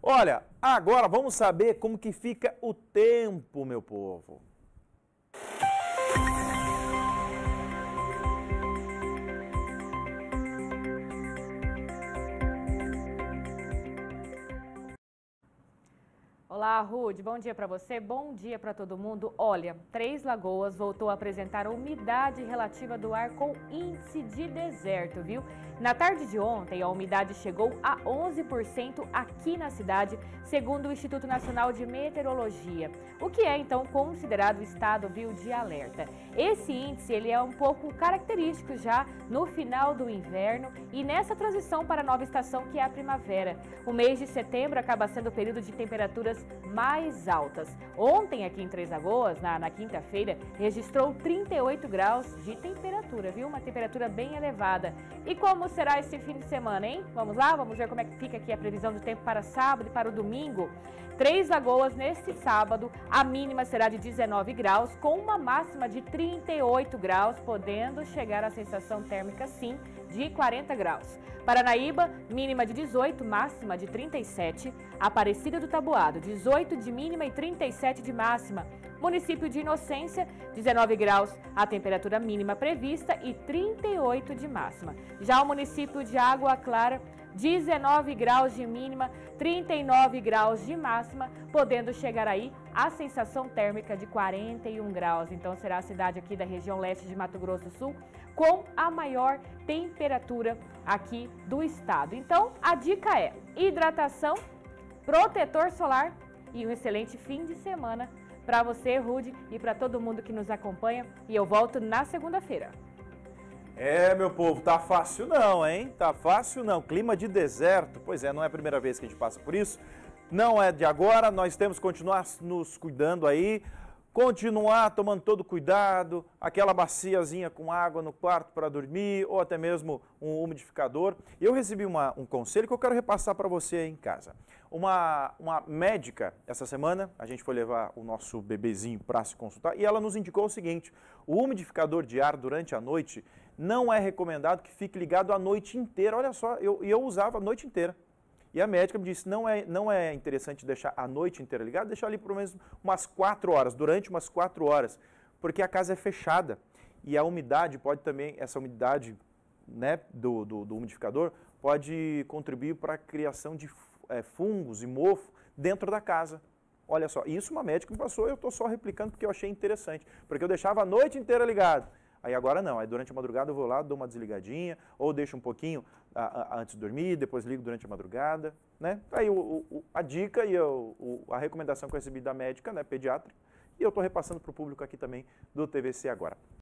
Olha, agora vamos saber como que fica o tempo, meu povo. Olá, Rude, bom dia para você, bom dia para todo mundo. Olha, Três Lagoas voltou a apresentar a umidade relativa do ar com índice de deserto, viu? Na tarde de ontem, a umidade chegou a 11% aqui na cidade, segundo o Instituto Nacional de Meteorologia, o que é então considerado estado, viu, de alerta. Esse índice ele é um pouco característico já no final do inverno e nessa transição para a nova estação que é a primavera. O mês de setembro acaba sendo o período de temperaturas mais altas. Ontem aqui em Três Lagoas, na quinta-feira, registrou 38 graus de temperatura, viu? Uma temperatura bem elevada. E como será esse fim de semana, hein? Vamos lá? Vamos ver como é que fica aqui a previsão do tempo para sábado e para o domingo. Três Lagoas, neste sábado, a mínima será de 19 graus, com uma máxima de 38 graus, podendo chegar à sensação térmica, sim, de 40 graus. Paranaíba, mínima de 18, máxima de 37. Aparecida do Taboado, 18 de mínima e 37 de máxima. Município de Inocência, 19 graus, a temperatura mínima prevista e 38 de máxima. Já o município de Água Clara, 19 graus de mínima, 39 graus de máxima, podendo chegar aí a sensação térmica de 41 graus. Então será a cidade aqui da região leste de Mato Grosso do Sul com a maior temperatura aqui do estado. Então a dica é hidratação, protetor solar e um excelente fim de semana para você, Rude, e para todo mundo que nos acompanha. E eu volto na segunda-feira. Meu povo, tá fácil não, hein? Tá fácil não. Clima de deserto, pois é, não é a primeira vez que a gente passa por isso. Não é de agora, nós temos que continuar nos cuidando aí, continuar tomando todo cuidado, aquela baciazinha com água no quarto para dormir, ou até mesmo um umidificador. Eu recebi um conselho que eu quero repassar para você aí em casa. Uma médica, essa semana, a gente foi levar o nosso bebezinho para se consultar e ela nos indicou o seguinte: o umidificador de ar durante a noite não é recomendado que fique ligado a noite inteira. Olha só, eu usava a noite inteira. E a médica me disse, não é interessante deixar a noite inteira ligado, deixar ali por menos umas 4 horas, durante umas 4 horas, porque a casa é fechada e a umidade pode também, essa umidade, né, do umidificador pode contribuir para a criação de fungos e mofo dentro da casa. Olha só, isso uma médica me passou, eu estou só replicando porque eu achei interessante, porque eu deixava a noite inteira ligado. Aí agora não, aí durante a madrugada eu vou lá, dou uma desligadinha, ou deixo um pouquinho antes de dormir, depois ligo durante a madrugada, né? Aí a dica e a recomendação que eu recebi da médica, né, pediatra, e eu estou repassando para o público aqui também do TVC agora.